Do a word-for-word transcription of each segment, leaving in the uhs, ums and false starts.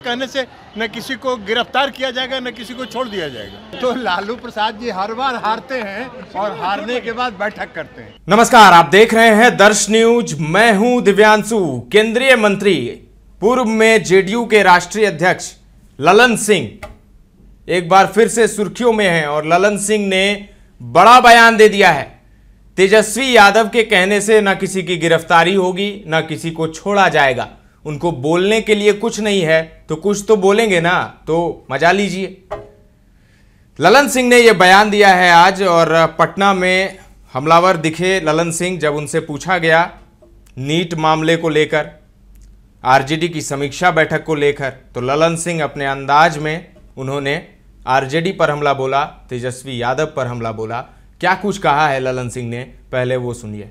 कहने से न किसी को गिरफ्तार किया जाएगा न किसी को छोड़ दिया जाएगा। तो लालू प्रसाद जी हर बार हारते हैं और हारने के बाद बैठक करते हैं। नमस्कार, आप देख रहे हैं दर्श न्यूज। मैं हूं दिव्यांशु। केंद्रीय मंत्री, पूर्व में जेडीयू के राष्ट्रीय अध्यक्ष ललन सिंह एक बार फिर से सुर्खियों में हैं और ललन सिंह ने बड़ा बयान दे दिया है। तेजस्वी यादव के कहने से ना किसी की गिरफ्तारी होगी, ना किसी को छोड़ा जाएगा। उनको बोलने के लिए कुछ नहीं है तो कुछ तो बोलेंगे ना, तो मजा लीजिए। ललन सिंह ने यह बयान दिया है आज, और पटना में हमलावर दिखे ललन सिंह जब उनसे पूछा गया नीट मामले को लेकर, आरजेडी की समीक्षा बैठक को लेकर, तो ललन सिंह अपने अंदाज में उन्होंने आरजेडी पर हमला बोला, तेजस्वी यादव पर हमला बोला। क्या कुछ कहा है ललन सिंह ने, पहले वो सुनिए।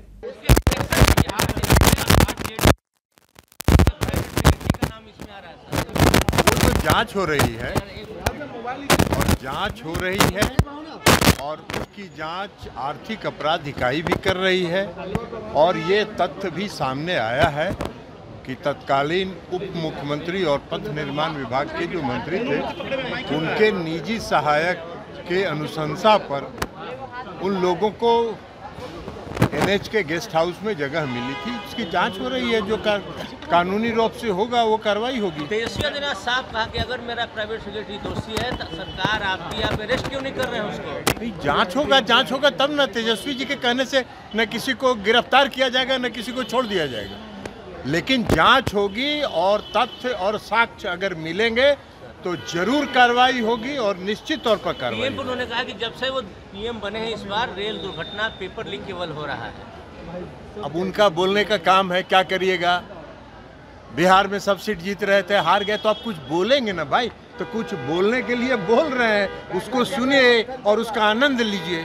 तो जांच हो रही है और जांच हो रही है और उसकी जांच आर्थिक अपराध इकाई भी कर रही है। और ये तथ्य भी सामने आया है कि तत्कालीन उप मुख्यमंत्री और पथ निर्माण विभाग के जो मंत्री थे, उनके निजी सहायक के अनुशंसा पर उन लोगों को एनएच के गेस्ट हाउस में जगह मिली थी। इसकी जांच हो रही है, जो का, कानूनी रूप से होगा वो कार्रवाई होगी। तेजस्वी ने साफ कहा कि अगर मेरा प्राइवेट सेक्रेटरी दोषी है तो सरकार आपकी आप अरेस्ट क्यों नहीं कर रहे हैं उसको? नहीं, जांच होगा, जांच होगा तब ना। तेजस्वी जी के कहने से न किसी को गिरफ्तार किया जाएगा न किसी को छोड़ दिया जाएगा, लेकिन जांच होगी और तथ्य और साक्ष्य अगर मिलेंगे तो जरूर कार्रवाई होगी और निश्चित तौर पर कार्रवाई। पीएम उन्होंने कहा कि जब से वो पीएम बने हैं इस बार रेल दुर्घटना पेपर लीक केवल हो रहा है। अब उनका बोलने का काम है, क्या करिएगा। बिहार में सब सीट जीत रहे थे, हार गए, तो आप कुछ बोलेंगे ना भाई। तो कुछ बोलने के लिए बोल रहे हैं, उसको सुनिए और उसका आनंद लीजिए।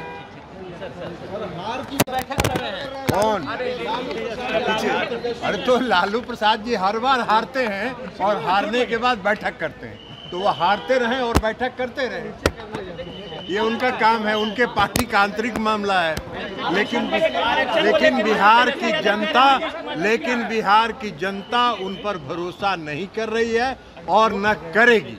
बैठक कर रहे हैं कौन? अरे तो लालू प्रसाद जी हर बार हारते हैं और हारने के बाद बैठक करते हैं, तो वो हारते रहें और बैठक करते रहें, ये उनका काम है, उनके पार्टी का आंतरिक मामला है। लेकिन लेकिन बिहार की जनता लेकिन बिहार की जनता उन पर भरोसा नहीं कर रही है और न करेगी।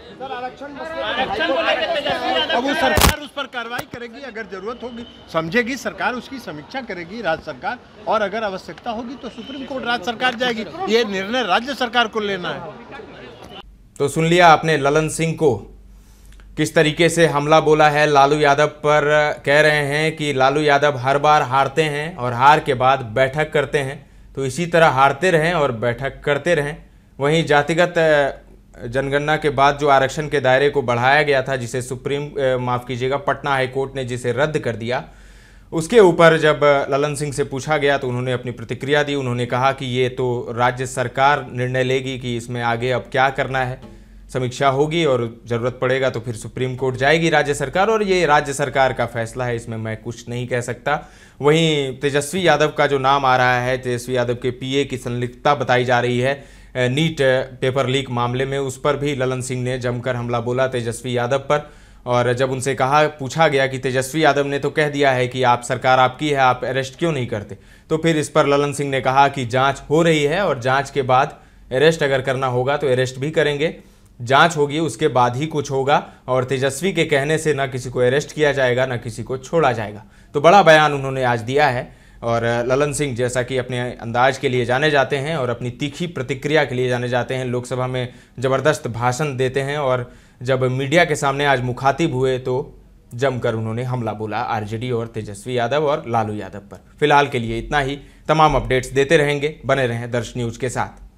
अब वो सरकार उस पर कार्रवाई करेगी, अगर जरूरत होगी समझेगी सरकार, उसकी समीक्षा करेगी राज्य सरकार, और अगर आवश्यकता होगी तो सुप्रीम कोर्ट राज्य सरकार जाएगी। ये निर्णय राज्य सरकार को लेना है। तो सुन लिया आपने ललन सिंह को, किस तरीके से हमला बोला है लालू यादव पर। कह रहे हैं कि लालू यादव हर बार हारते हैं और हार के बाद बैठक करते हैं, तो इसी तरह हारते रहें और बैठक करते रहें। वहीं जातिगत जनगणना के बाद जो आरक्षण के दायरे को बढ़ाया गया था, जिसे सुप्रीम माफ़ कीजिएगा पटना हाई कोर्ट ने जिसे रद्द कर दिया, उसके ऊपर जब ललन सिंह से पूछा गया तो उन्होंने अपनी प्रतिक्रिया दी। उन्होंने कहा कि ये तो राज्य सरकार निर्णय लेगी कि इसमें आगे अब क्या करना है, समीक्षा होगी और ज़रूरत पड़ेगा तो फिर सुप्रीम कोर्ट जाएगी राज्य सरकार, और ये राज्य सरकार का फैसला है, इसमें मैं कुछ नहीं कह सकता। वहीं तेजस्वी यादव का जो नाम आ रहा है, तेजस्वी यादव के पीए की संलिप्तता बताई जा रही है नीट पेपर लीक मामले में, उस पर भी ललन सिंह ने जमकर हमला बोला तेजस्वी यादव पर। और जब उनसे कहा पूछा गया कि तेजस्वी यादव ने तो कह दिया है कि आप सरकार आपकी है, आप अरेस्ट क्यों नहीं करते, तो फिर इस पर ललन सिंह ने कहा कि जांच हो रही है और जांच के बाद अरेस्ट अगर करना होगा तो अरेस्ट भी करेंगे, जांच होगी उसके बाद ही कुछ होगा, और तेजस्वी के कहने से ना किसी को अरेस्ट किया जाएगा ना किसी को छोड़ा जाएगा। तो बड़ा बयान उन्होंने आज दिया है। और ललन सिंह जैसा कि अपने अंदाज के लिए जाने जाते हैं और अपनी तीखी प्रतिक्रिया के लिए जाने जाते हैं, लोकसभा में ज़बरदस्त भाषण देते हैं, और जब मीडिया के सामने आज मुखातिब हुए तो जमकर उन्होंने हमला बोला आरजेडी और तेजस्वी यादव और लालू यादव पर। फिलहाल के लिए इतना ही। तमाम अपडेट्स देते रहेंगे, बने रहें दर्श न्यूज के साथ।